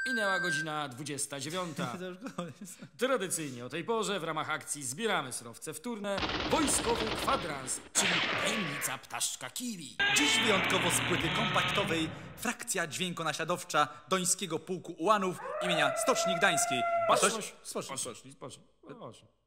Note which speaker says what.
Speaker 1: Minęła godzina 29.
Speaker 2: To już koniec.
Speaker 1: Tradycyjnie o tej porze w ramach akcji Zbieramy surowce wtórne wojskowy kwadrans, czyli tajemnica ptaszczka Kiwi.
Speaker 2: Dziś wyjątkowo z płyty kompaktowej frakcja dźwiękonaśladowcza Dońskiego Pułku Ułanów imienia Stoczni Gdańskiej.
Speaker 1: Spocznij.